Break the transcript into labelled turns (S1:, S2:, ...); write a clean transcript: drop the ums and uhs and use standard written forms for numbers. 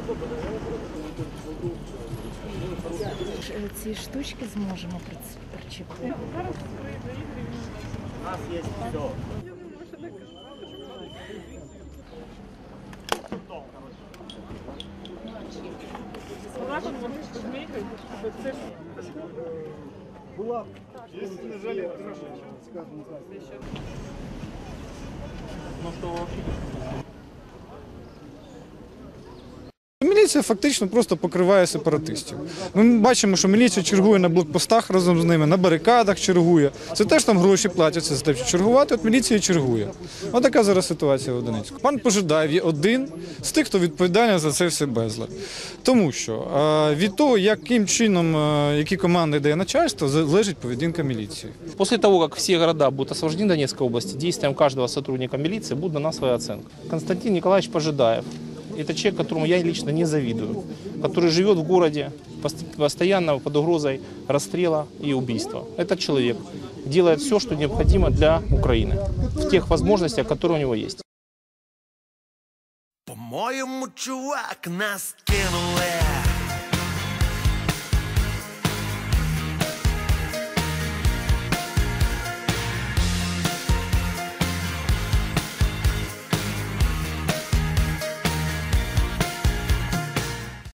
S1: Ці штучки зможемо причепити.
S2: У нас є все.
S3: Була, якщо не жаліє, скажімо так.
S2: Ну що вообще?
S4: Міліція фактично просто покриває сепаратистів. Ми бачимо, що міліція чергує на блокпостах разом з ними, на барикадах чергує. Це теж там гроші платяться за те, щоб чергувати, от міліція чергує. Ось така зараз ситуація в Донецьку. Пан Пожидаєв є один з тих, хто відповідальний за це все безлад. Тому що від того, яким чином, які команди дає начальство, залежить поведінка міліції.
S5: После того, как все города будут освобождены в Донецкой области, действиям каждого сотрудника милиции будет дана своя оценка. Константин Николаевич Пожидаев – это человек, которому я лично не завидую, который живет в городе, постоянно под угрозой расстрела и убийства. Этот человек делает все, что необходимо для Украины, в тех возможностях, которые у него есть.
S6: По-моєму, чувак, нас кинули.